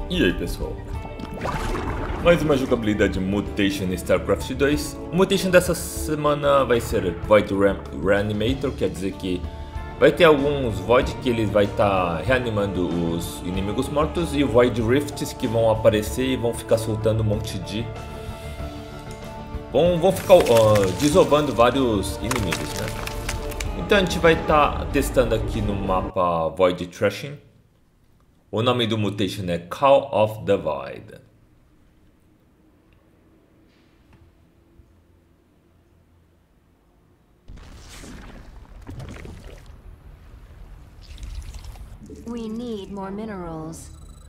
E aí pessoal, mais uma jogabilidade Mutation em StarCraft 2. O Mutation dessa semana vai ser Void Reanimator, quer dizer que vai ter alguns Void que ele vai estar reanimando os inimigos mortos, e o Void Rifts que vão aparecer e vão ficar soltando um monte de... vão ficar desovando vários inimigos, né? Então a gente vai estar testando aqui no mapa Void Thrashing. O nome do Mutation é Call of the Void. We need more minerals.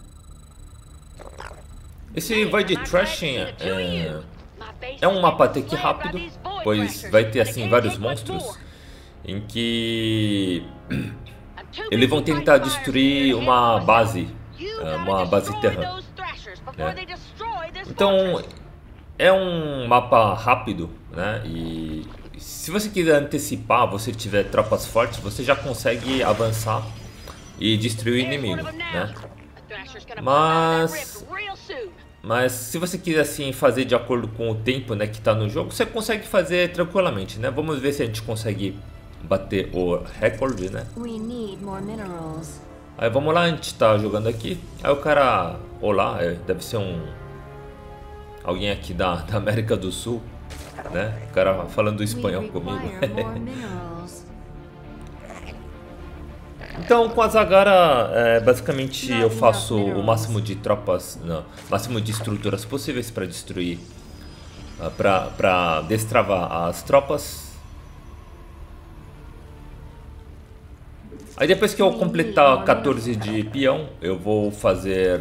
Esse Void Thrashing é um mapa até que rápido, pois vai ter assim vários monstros em que eles vão tentar destruir uma base terrana, né? Então é um mapa rápido, né? E se você quiser antecipar, você tiver tropas fortes, você já consegue avançar e destruir o inimigo, né? Mas se você quiser assim fazer de acordo com o tempo, né, que está no jogo, você consegue fazer tranquilamente, né? Vamos ver se a gente consegue bater o recorde, né? Aí vamos lá, a gente tá jogando aqui. Aí o cara, olá, deve ser alguém aqui da América do Sul, né? O cara falando espanhol comigo. Então com a Zagara, basicamente eu faço o máximo de tropas, não, máximo de estruturas possíveis para destruir, para destravar as tropas. Aí depois que eu completar 14 de peão, eu vou fazer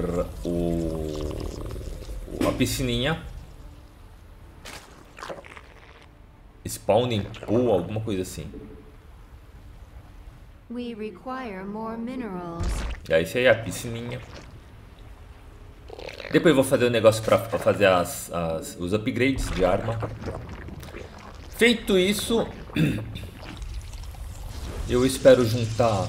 a piscininha. Spawning pool, alguma coisa assim. É isso aí, a piscininha. Depois eu vou fazer o negócio para fazer os upgrades de arma. Feito isso, eu espero juntar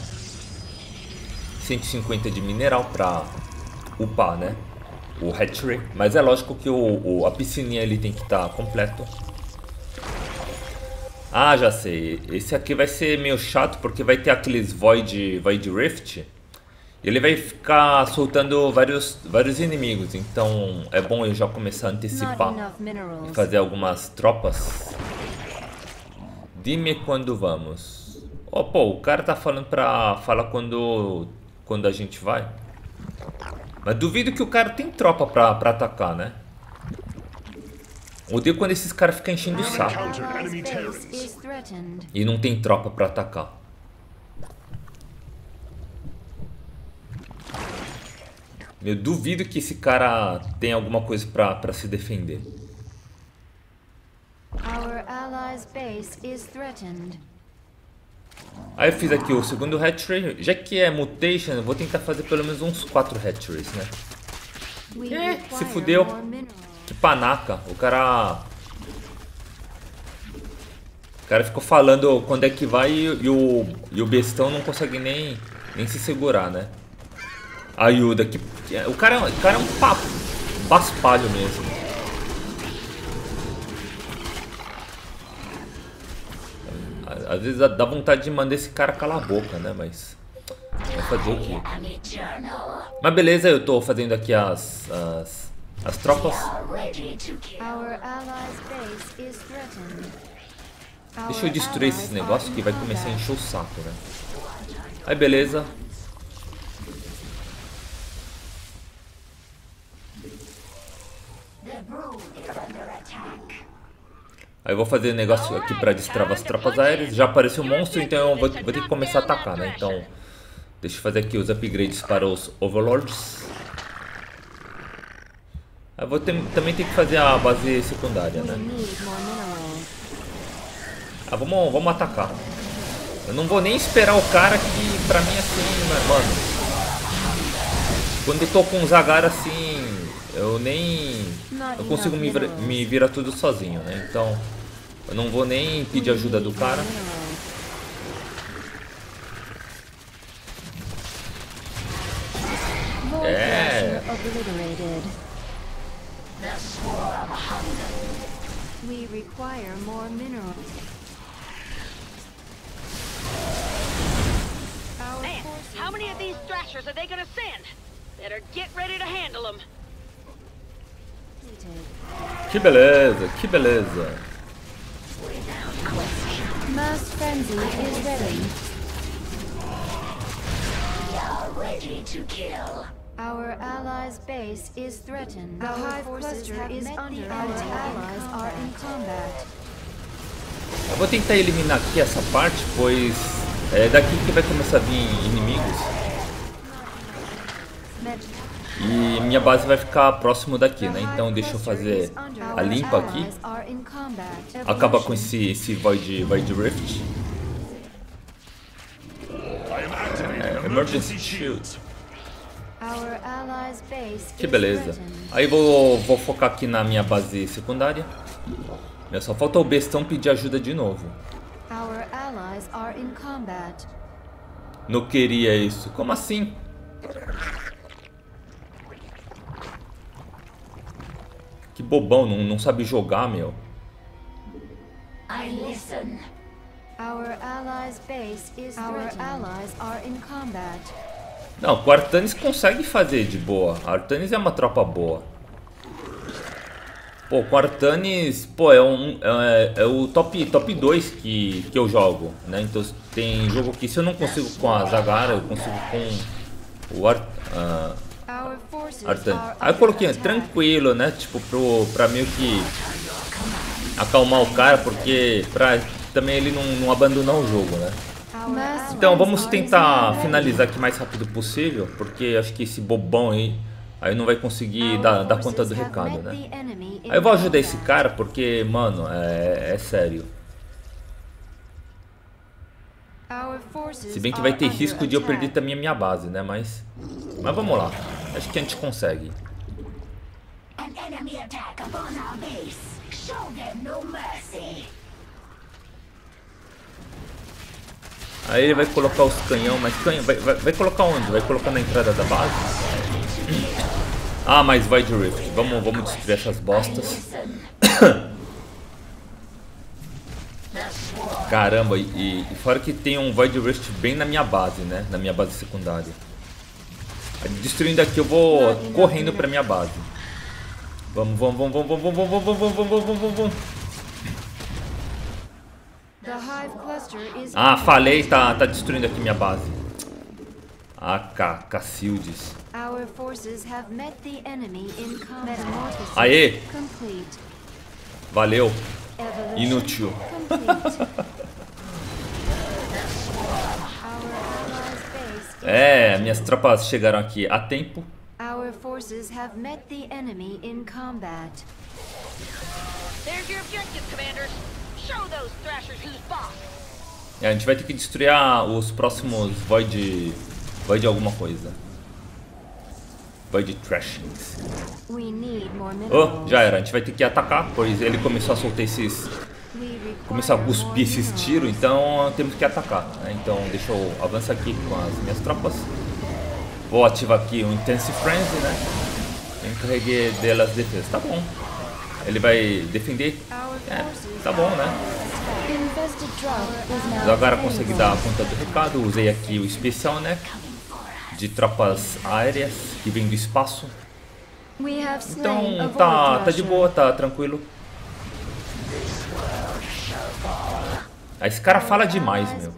150 de mineral para upar, né, o hatchery. Mas é lógico que a piscininha ele tem que estar completo. Ah, já sei. Esse aqui vai ser meio chato porque vai ter aqueles Void Rift. Ele vai ficar soltando vários inimigos. Então é bom eu já começar a antecipar e fazer algumas tropas. Dime quando vamos. Oh, pô, o cara tá falando pra falar quando a gente vai. Mas duvido que o cara tem tropa pra atacar, né? Odeio quando esses caras ficam enchendo o saco e não tem tropa pra atacar. Eu duvido que esse cara tem alguma coisa pra se defender. Aí eu fiz aqui o segundo hatchery. Já que é mutation, eu vou tentar fazer pelo menos uns 4 hatcheries, né? Se fudeu. Que panaca. O cara ficou falando quando é que vai e o bestão não consegue nem se segurar, né? A Yuda, o cara é um paspalho mesmo. Às vezes dá vontade de mandar esse cara calar a boca, né? Mas vai fazer o quê? Mas beleza, eu tô fazendo aqui as tropas. Deixa eu destruir esses negócios que vai começar a encher o saco, né? Aí beleza. Aí eu vou fazer negócio aqui para destravar as tropas aéreas. Já apareceu um monstro, então eu vou ter que começar a atacar, né? Então deixa eu fazer aqui os upgrades para os Overlords. Eu vou também ter que fazer a base secundária, né? Vamos atacar. Eu não vou nem esperar o cara que pra mim assim, mano. Quando eu tô com o Zagara assim, eu consigo me virar tudo sozinho, né? Então eu não vou nem pedir ajuda do cara. obliterated. We require more minerals. Man, how many of these thrashers are they gonna send? Better get ready to handle them. Que beleza, que beleza. Mass frenzy is ready. We are ready to kill. Our allies' base is threatened. The Hive cluster is under. Our allies are in combat. Eu vou tentar eliminar aqui essa parte, pois é daqui que vai começar a vir inimigos. E minha base vai ficar próximo daqui, né? Então deixa eu fazer a limpa aqui. Acaba com esse Void Rift. Emergency Shield. Que beleza. Aí vou focar aqui na minha base secundária. Só falta o bestão pedir ajuda de novo. Não queria isso. Como assim? Que bobão, não sabe jogar, meu. I listen. Our allies' base is Our allies are in combat. Não, o Artanis consegue fazer de boa. A Artanis é uma tropa boa. Pô, com o Artanis, pô, é o top 2 que eu jogo, né? Então tem jogo que se eu não consigo com a Zagara, eu consigo com o Artanis. Aí eu coloquei tranquilo, né? Tipo, pra meio que acalmar o cara, porque pra também ele não abandonar o jogo, né? Então vamos tentar finalizar aqui o mais rápido possível, porque acho que esse bobão aí não vai conseguir dar conta do recado, né? Aí eu vou ajudar esse cara porque, mano, é sério. Se bem que vai ter risco de eu perder também a minha base, né? Mas vamos lá. Acho que a gente consegue. An enemy attack upon our base. Show them no mercy. Aí ele vai colocar os canhão, mas canhão vai colocar onde? Vai colocar na entrada da base? Ah, mas Void Rift. Vamos destruir essas bostas. Caramba, e fora que tem um Void Rift bem na minha base, né? Na minha base secundária. Destruindo aqui eu vou correndo pra minha base. Vamos. Ah, falei, tá destruindo aqui minha base. Ah, Cacildes. Aê! Valeu. Inútil. É, minhas tropas chegaram aqui a tempo. Our forces have met the enemy in combat. There's your objective, commanders. Show those thrashers who's boss. A gente vai ter que destruir os próximos Void alguma coisa. Void Trashings. Oh, já era. A gente vai ter que atacar, pois ele começou a soltar começou a cuspir esses tiros, então temos que atacar, né? Então deixa eu avançar aqui com as minhas tropas. Vou ativar aqui o Intense Frenzy, né? Encarreguei delas defesa. Tá bom. Ele vai defender. Tá bom, né? Agora consegui dar conta do recado. Usei aqui o especial, né? De tropas aéreas que vem do espaço. Então tá de boa, tá tranquilo. Esse cara fala demais, meu.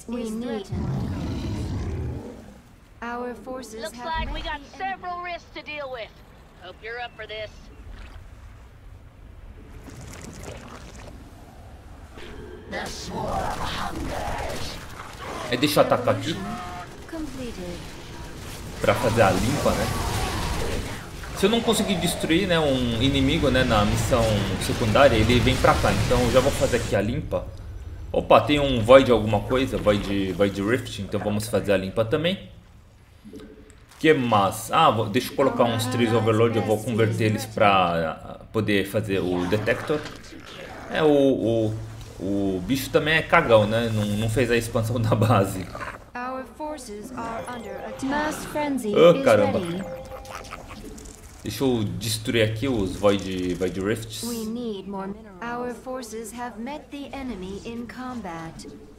Looks like we got several risks to deal with. Hope you're up for this. Deixa eu atacar aqui pra fazer a limpa, né? Se eu não conseguir destruir, né, um inimigo, né, na missão secundária, ele vem pra cá. Então eu já vou fazer aqui a limpa. Opa, tem um Void alguma coisa, Void Rift, então vamos fazer a limpa também. Que mais? Ah, deixa eu colocar uns 3 Overload, eu vou converter eles pra poder fazer o Detector. O bicho também é cagão, né? Não fez a expansão da base. Oh, caramba. Deixa eu destruir aqui os Void Rifts. We need more minerals. Our forces have met the enemy in combat.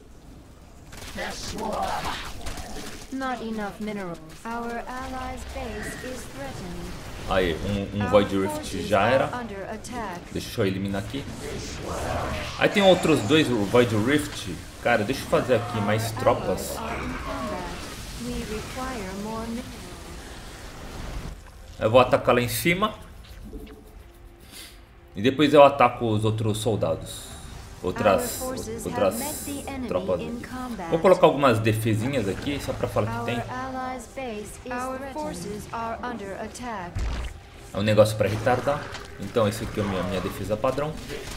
Not enough minerals. Our allies' base is threatened. Aí, um Void Rift já era. Under attack. Deixa eu eliminar aqui. Aí tem outros dois Void Rift. Cara, deixa eu fazer aqui mais tropas. We require more minerals. Eu vou atacar lá em cima. E depois eu ataco os outros soldados. Outras tropas. Vou colocar algumas defesinhas aqui, só pra falar que tem. É um negócio pra retardar. Então esse aqui é a minha defesa padrão.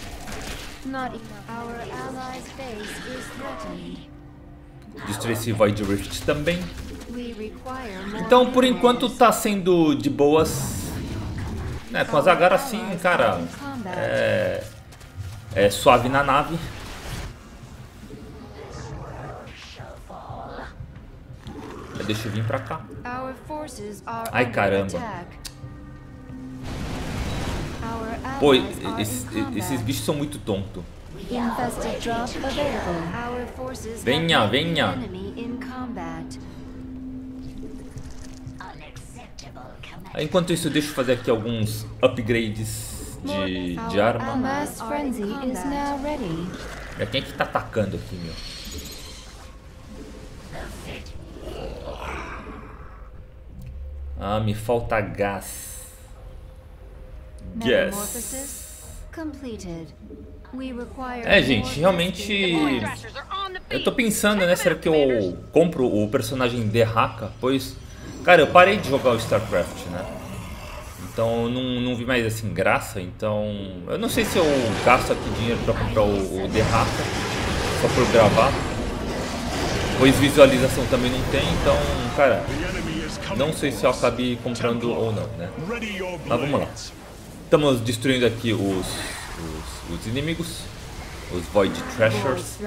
Destruir esse Void Rift também. Então por enquanto tá sendo de boas. Né, com a Zagara assim, cara, é suave na nave. Deixa eu vir pra cá. Ai caramba. Pô, esses bichos são muito tontos. Venha, venha. Enquanto isso, deixa eu fazer aqui alguns upgrades de arma. Quem é que tá atacando aqui, meu? Ah, me falta gás. É, gente, realmente eu tô pensando, né, será que eu compro o personagem Derraka? Pois, cara, eu parei de jogar o StarCraft, né? Então não vi mais assim graça, então eu não sei se eu gasto aqui dinheiro pra comprar o Derraka só por gravar. Pois visualização também não tem, então, cara, não sei se eu acabei comprando ou não, né? Mas vamos lá. Estamos destruindo aqui os inimigos, os Void Thrashers.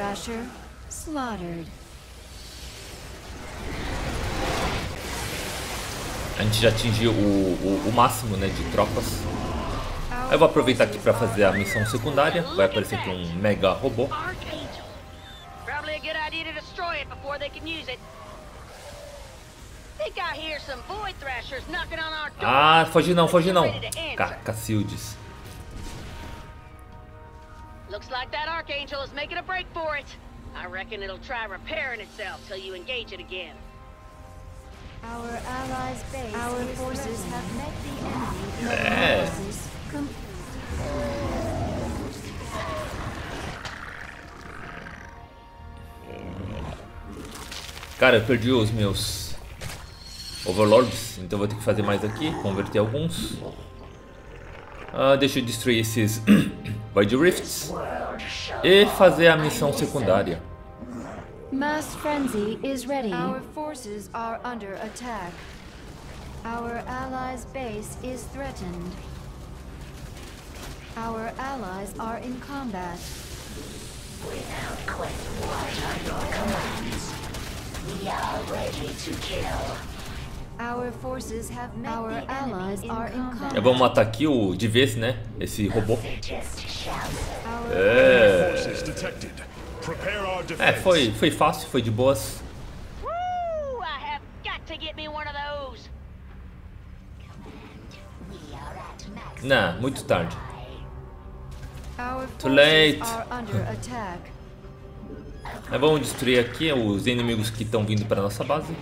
A gente já atingiu o máximo, né, de tropas. Aí eu vou aproveitar aqui para fazer a missão secundária. Vai aparecer aqui um mega robô. Ah, foge não, foge não. Cacildes. Looks like that Archangel is making a break for it. I reckon it'll try repairing itself till you engage it again. Our allies' base. Our forces have met the enemy. Cara, eu perdi os meus Overlords, então vou ter que fazer mais aqui, converter alguns. Deixa eu destruir esses Void Rifts e fazer a missão secundária. Mass frenzy is ready. Our forces are under attack. Our allies' base is threatened. Our allies are in combat. Without question, what are your commands? We are ready to kill. Our forces have met our allies are in combat. Vamos matar aqui o de vez, né? Esse robô. Foi fácil, foi de boas. Não, muito tarde. Too late. Vamos destruir aqui os inimigos que estão vindo para nossa base.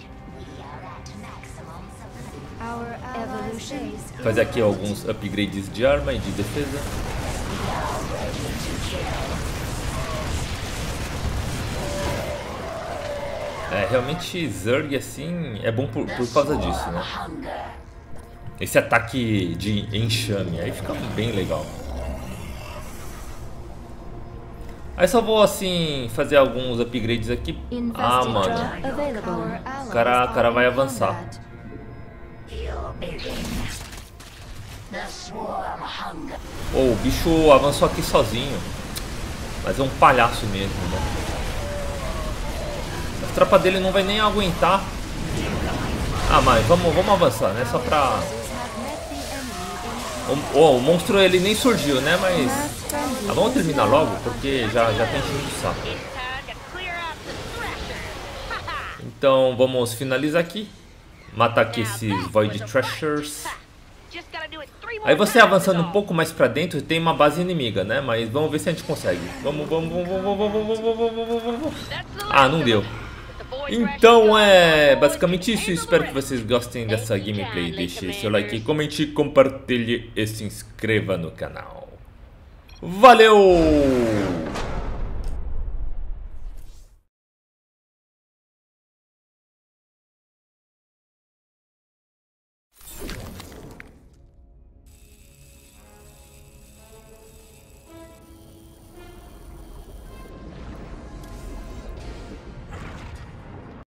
Fazer aqui alguns upgrades de arma e de defesa. Realmente Zerg assim é bom por causa disso, né? Esse ataque de enxame aí fica bem legal. Aí só vou assim fazer alguns upgrades aqui. Ah, mano, o cara vai avançar. O bicho avançou aqui sozinho. Mas é um palhaço mesmo, né? A tropa dele não vai nem aguentar. Ah, mas vamos avançar, né? Só pra O monstro ele nem surgiu, né? Mas vamos terminar logo porque já tem enchendo o saco. Então vamos finalizar aqui. Matar aqui esses Void Thrashers. Aí você avançando um pouco mais pra dentro tem uma base inimiga, né? Mas vamos ver se a gente consegue. Vamos. Ah, não deu. Então é basicamente isso. Espero que vocês gostem dessa gameplay. Deixe seu like, comente, compartilhe e se inscreva no canal. Valeu!